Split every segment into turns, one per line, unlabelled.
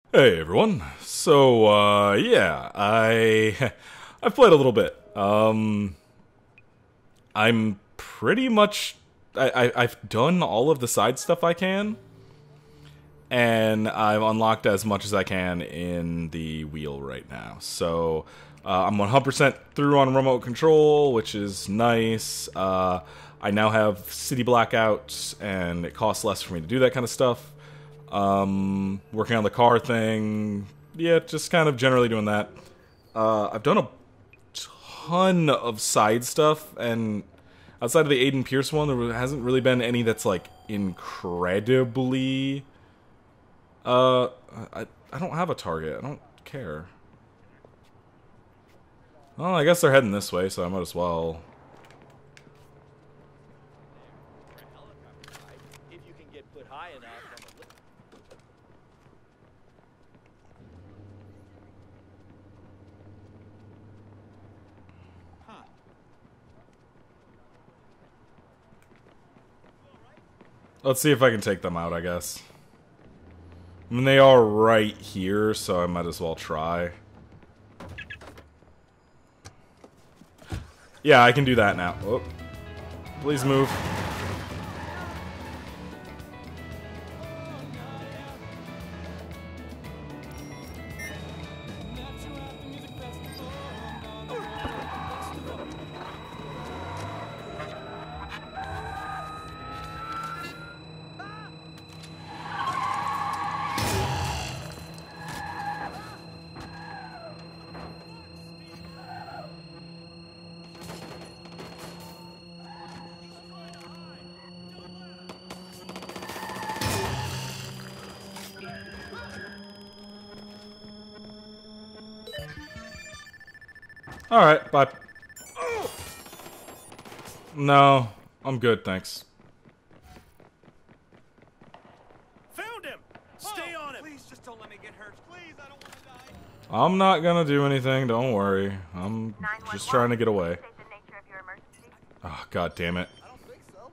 Hey everyone. So yeah, I've played a little bit. I'm pretty much I've done all of the side stuff I can, and I've unlocked as much as I can in the wheel right now. So I'm 100% through on remote control, which is nice. I now have city blackouts, and it costs less for me to do that kind of stuff. Working on the car thing. Yeah, just kind of generally doing that. I've done a ton of side stuff, and outside of the Aiden Pierce one, there hasn't really been any that's like incredibly. Uh, I don't have a target. I don't care. Well, I guess they're heading this way, so I might as well.
If you can get put high enough on the
Let's see if I can take them out, I guess. I mean, they are right here, so I might as well try. Yeah, I can do that now. Oh, please move. Alright, bye. No, I'm good, thanks.
Found him! Stay on him!
Please just don't let me get hurt. Please, I don't want to die.
I'm not gonna do anything, don't worry. I'm just trying to get away.
State the nature of your emergency.
Oh, god damn it.
I don't think so.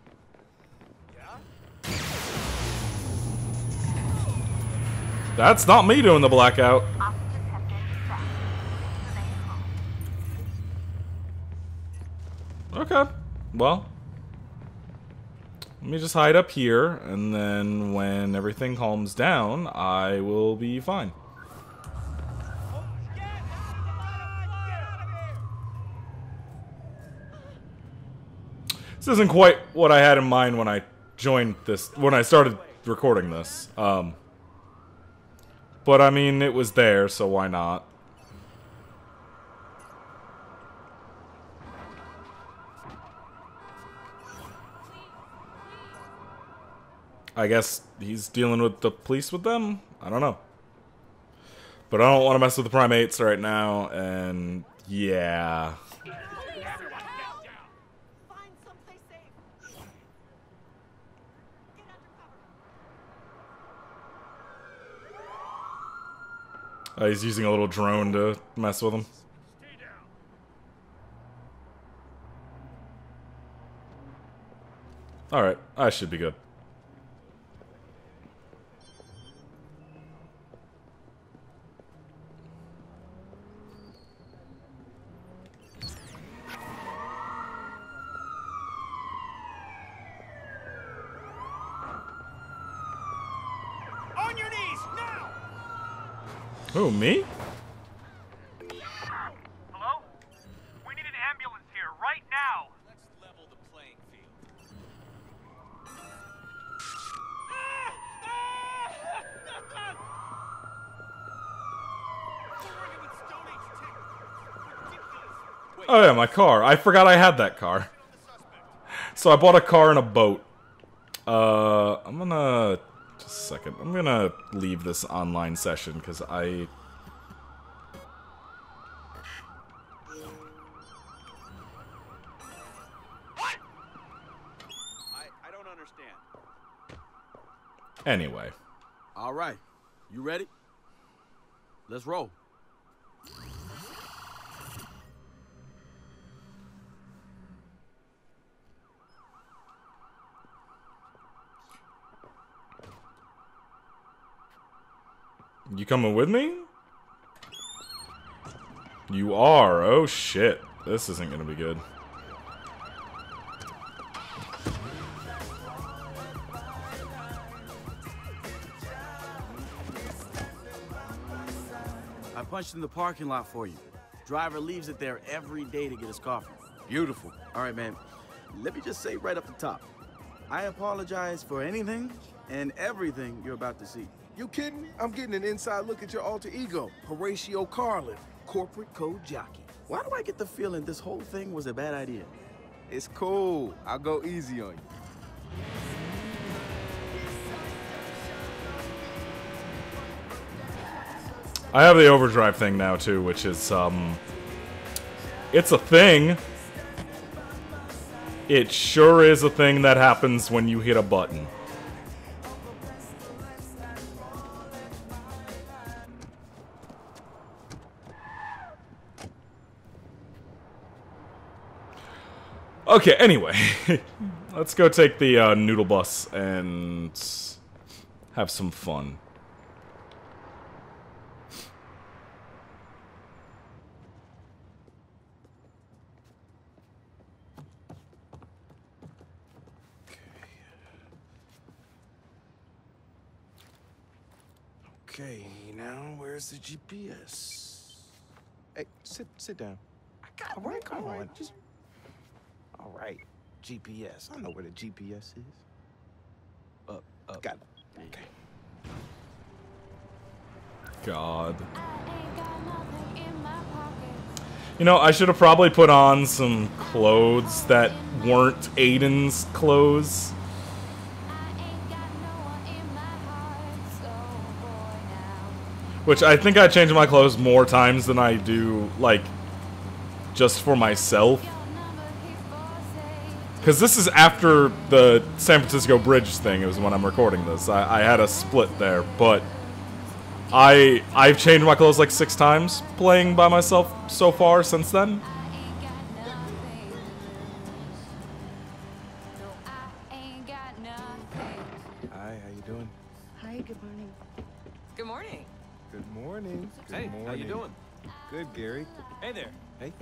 Yeah?
That's not me doing the blackout.
Officers have been dispatched. Remain calm.
Okay. Well. Let me just hide up here, and then when everything calms down, I will be fine. This isn't quite what I had in mind when I joined this, when I started recording this. But I mean, it was there, so why not? I guess he's dealing with the police with them? I don't know. But I don't want to mess with the primates right now, and yeah.
Find someplace safe. Get under cover.
He's using a little drone to mess with him. Alright, I should be good.
On your knees, now!
Who, me?
Hello? We need an ambulance here, right now!
Let's level the playing field.
Oh yeah, my car. I forgot I had that car. So I bought a car and a boat. I'm gonna... Just a second. I'm gonna leave this online session, because I
I don't understand.
Anyway.
All right. You ready? Let's roll.
You coming with me? You are. Oh shit. This isn't gonna be good.
I punched in the parking lot for you. Driver leaves it there every day to get his coffee. Beautiful. All right, man. Let me just say right up the top. I apologize for anything and everything you're about to see.
You kidding? I'm getting an inside look at your alter ego, Horatio Carlin, corporate code jockey.
Why do I get the feeling this whole thing was a bad idea?
It's cool. I'll go easy on you.
I have the overdrive thing now too, which is it's a thing. It sure is a thing that happens when you hit a button. Okay, anyway. Let's go take the noodle bus and have some fun.
Okay, now where's the GPS? Hey, sit down. I got it. Right, come on. Just... All right, GPS. I know where the GPS is. Up. Got it. Okay.
God. You know, I should have probably put on some clothes that weren't Aiden's clothes. Which I think I change my clothes more times than I do, like, just for myself. Because this is after the San Francisco Bridge thing, it was when I'm recording this. I had a split there, but I've changed my clothes like 6 times playing by myself so far since then.
Hi, how you doing?
Hi, good morning. Good morning.
Good morning. Good
Hey,
morning.
how you doing?
Good, Gary.
Hey there.
Hey.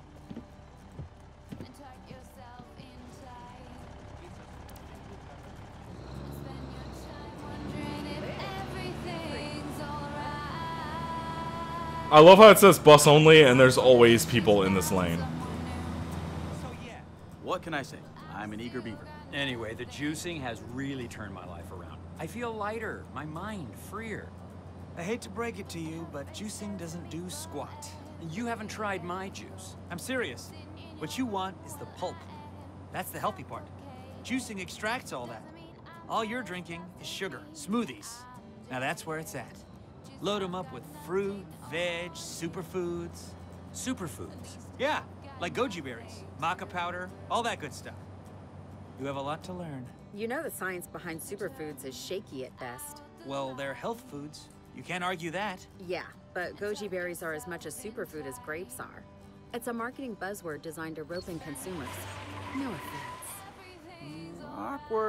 I love how it says bus only and there's always people in this lane.
So yeah.
What can I say? I'm an eager beaver.
Anyway, the juicing has really turned my life around. I feel lighter, my mind freer.
I hate to break it to you, but juicing doesn't do squat.
You haven't tried my juice.
I'm serious. What you want is the pulp. That's the healthy part. Juicing extracts all that. All you're drinking is sugar, smoothies. Now that's where it's at. Load them up with fruit, veg, superfoods.
Superfoods.
Yeah, like goji berries, maca powder, all that good stuff. You have a lot to learn.
You know the science behind superfoods is shaky at best.
Well, they're health foods. You can't argue that.
Yeah, but goji berries are as much a superfood as grapes are. It's a marketing buzzword designed to rope in consumers. No offense.
Awkward.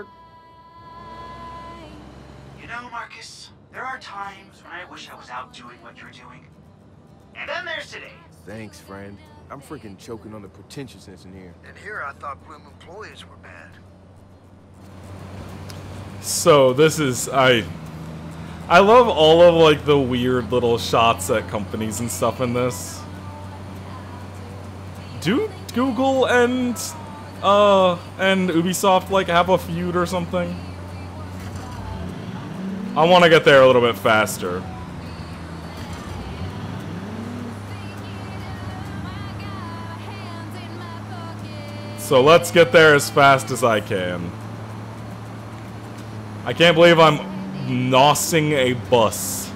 You know, Marcus, there are times when I wish I was out doing what you're doing. And then there's today.
Thanks, friend. I'm freaking choking on the pretentiousness in here.
And here I thought Bloom employees were bad.
So this is I love all of like the weird little shots at companies and stuff in this. Do Google and Ubisoft like have a feud or something? I want to get there a little bit faster. So let's get there as fast as I can. I can't believe I'm nosing a bus.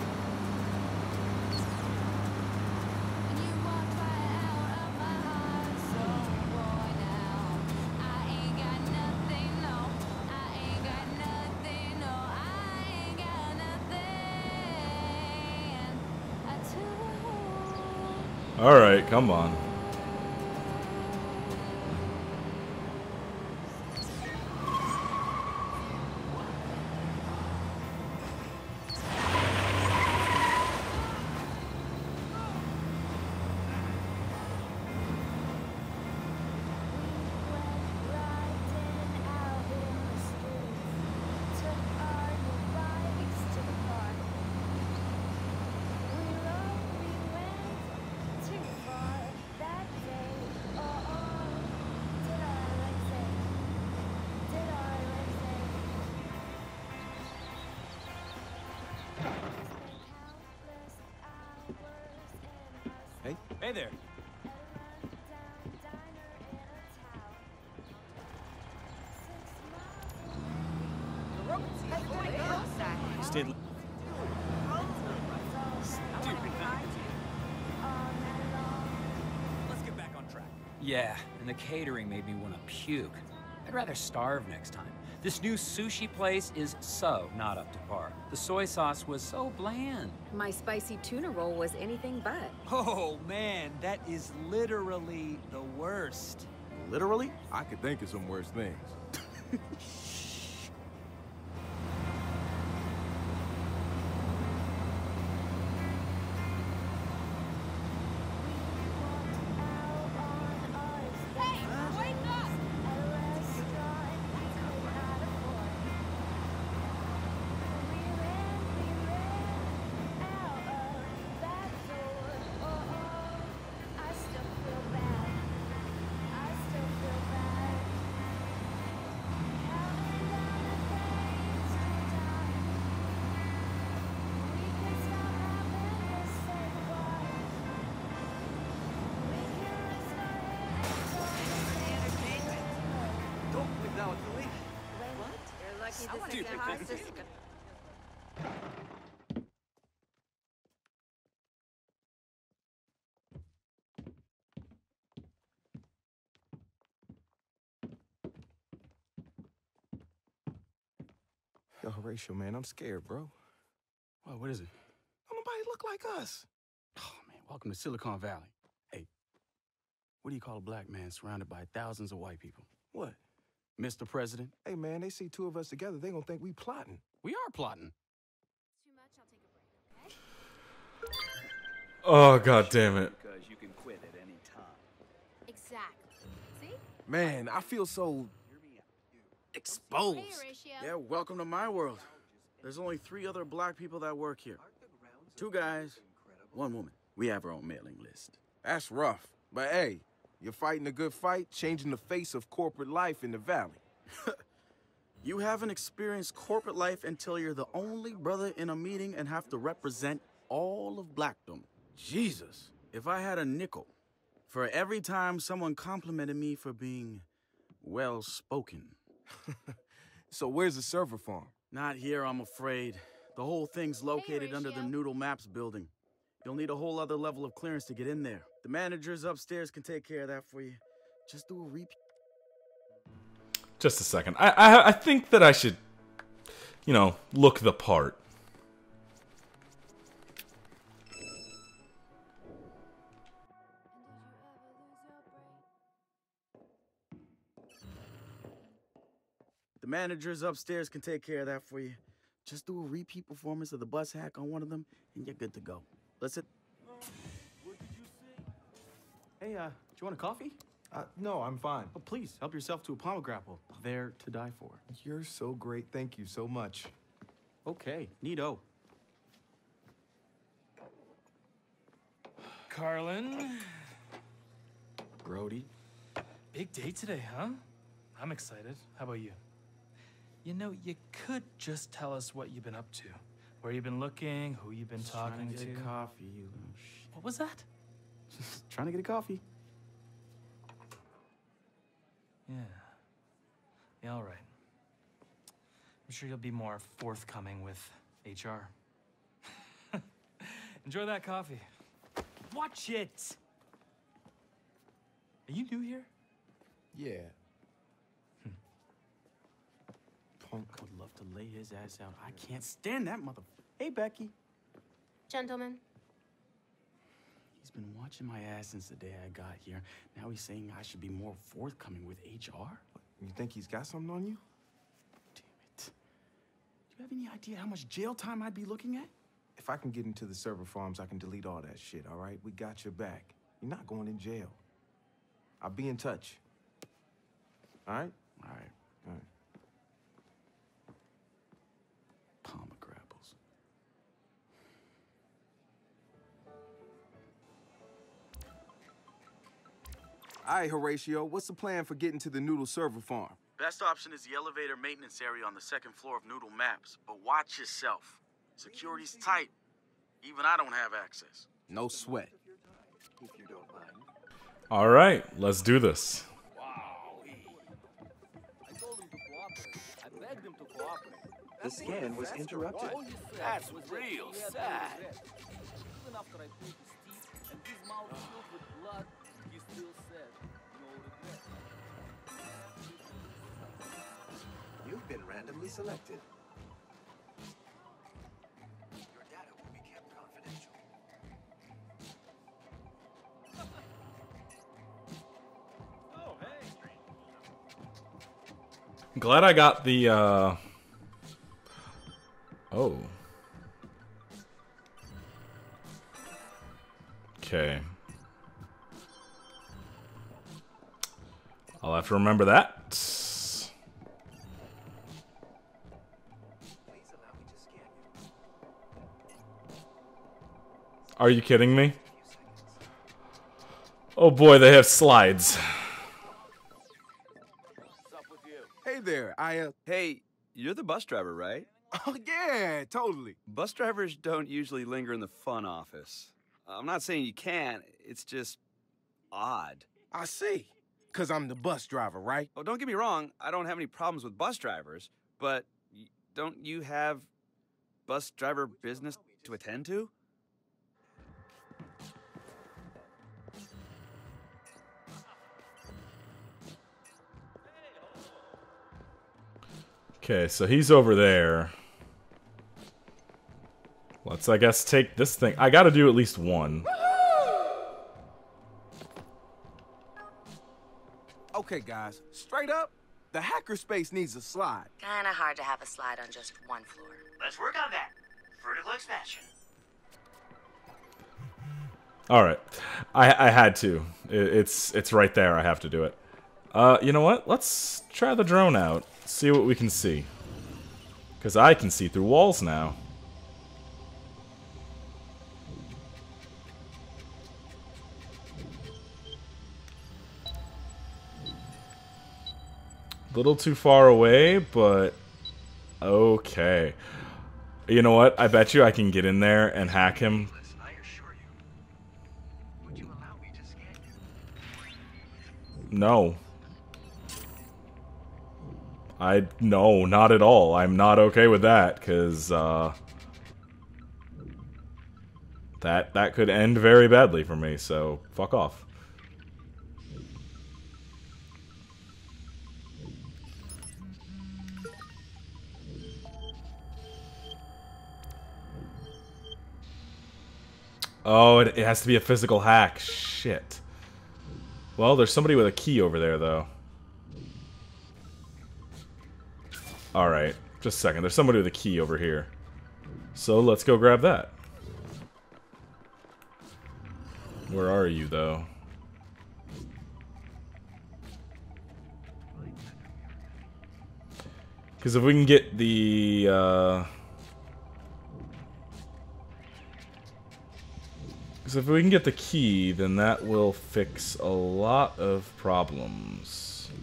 Alright, come on.
Hey.
Hey there. Stayed. Let's get back on track.
Yeah, and the catering made me want to puke. I'd rather starve next time. This new sushi place is so not up to par. The soy sauce was so bland.
My spicy tuna roll was anything but.
Oh man, that is literally the worst.
Literally?
I could think of some worse things. Yo, Horatio, man, I'm scared, bro.
Well, what is it?
Don't nobody look like us.
Oh, man, welcome to Silicon Valley. Hey, what do you call a black man surrounded by thousands of white people?
What?
Mr. President?
Hey, man, they see two of us together, they gonna think we plotting.
We are plotting.
Oh, god damn it.
Because you can quit at any time.
Exactly. See?
Man, I feel so
exposed.
Hey, Horatio.
Yeah, welcome to my world. There's only 3 other black people that work here. 2 guys, 1 woman. We have our own mailing list.
That's rough. But hey, you're fighting a good fight, changing the face of corporate life in the valley.
You haven't experienced corporate life until you're the only brother in a meeting and have to represent all of blackdom. Jesus. If I had a nickel for every time someone complimented me for being well-spoken.
So where's the server farm?
Not here, I'm afraid. The whole thing's located under the
Horatio.
Noodle Maps building. You'll need a whole other level of clearance to get in there. The managers upstairs can take care of that for you. Just do a repeat.
Just a second. I think that I should, you know, look the part.
The managers upstairs can take care of that for you. Just do a repeat performance of the bus hack on one of them, and you're good to go. Listen. Hey, do you want a coffee?
No, I'm fine.
Oh, please, help yourself to a pomegranate. They're to die for.
You're so great. Thank you so much.
Okay, neato.
Carlin,
Brody.
big day today, huh? I'm excited. How about you? You know, you could just tell us what you've been up to. Where you've been looking, who you've been talking
Trying to
to.
get a coffee, you little
What was that?
Just trying to get a coffee.
Yeah. Yeah, all right. I'm sure you'll be more forthcoming with HR. Enjoy that coffee. Watch it! Are you new here?
Yeah.
Punk would love to lay his ass out. I can't stand that mother. Hey, Becky.
Gentlemen.
He's been watching my ass since the day I got here. Now he's saying I should be more forthcoming with HR?
You think he's got something on you?
Damn it. Do you have any idea how much jail time I'd be looking at?
If I can get into the server farms, I can delete all that shit, all right? We got your back. You're not going in jail. I'll be in touch. All right?
All right.
All right.
Pomegrapples.
All right, Horatio, what's the plan for getting to the Noodle server farm?
Best option is the elevator maintenance area on the 2nd floor of Noodle Maps. But watch yourself. Security's tight. Even I don't have access.
No sweat. if you don't mind.
All right, let's do this.
The scan was interrupted.
That's real sad.
Even after I broke his teeth and his mouth filled with blood, he still said, no regret.
You've been randomly selected. Your data will be kept confidential.
Oh, hey.
Glad I got the, Oh. Okay. I'll have to remember that. Are you kidding me? Oh boy, they have slides.
Hey there,
Hey, you're the bus driver, right?
Oh, yeah, totally.
Bus drivers don't usually linger in the fun office. I'm not saying you can't, it's just odd.
I see. Because I'm the bus driver, right?
Oh, don't get me wrong, I don't have any problems with bus drivers, but don't you have bus driver business to attend to?
Okay, so he's over there. Let's, I guess, take this thing. I gotta do at least one.
Okay, guys, straight up, the hackerspace needs a slide.
Kinda hard to have a slide on just one floor.
Let's work on that. Vertical expansion.
Alright. I had to. It's right there. I have to do it. You know what? Let's try the drone out. See what we can see. Because I can see through walls now. Little too far away, but okay. You know what? I bet you I can get in there and hack him. No. No, not at all. I'm not okay with that, because that could end very badly for me, so fuck off. Oh, it has to be a physical hack. Shit. Well, there's somebody with a key over there, though. Alright, just a second. There's somebody with a key over here. So let's go grab that. Where are you, though? Because if we can get the, because if we can get the key, then that will fix a lot of problems.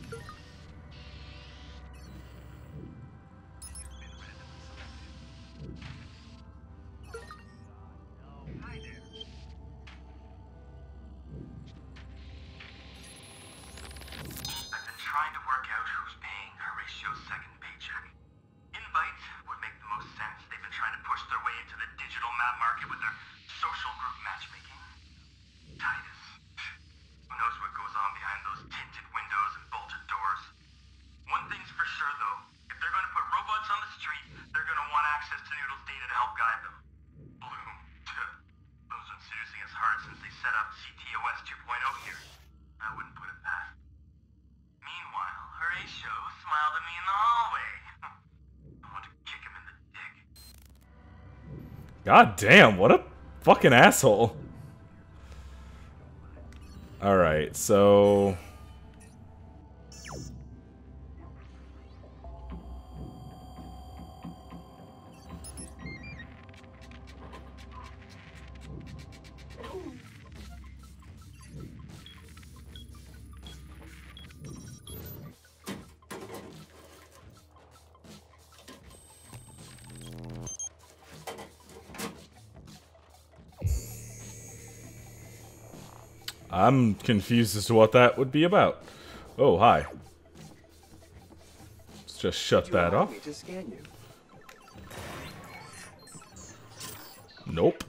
Trying to work out who's paying Horatio's second paycheck. Invite would make the most sense. They've been trying to push their way into the digital map market with their social group matchmaking. Titus. Who knows what goes on behind those tinted windows and bolted doors. One thing's for sure, though. If they're going to put robots on the street, they're going to want access to Noodle's data to help guide them. Bloom. Bloom's been seducing us hard since they set up CTOS 2.0 here. I wouldn't put it past. Meanwhile, Horatio smiled at me in the hallway. I want to kick him in the dick.
God damn, what a fucking asshole. Alright, so... I'm confused as to what that would be about. Oh, hi. Let's just shut that off. Nope.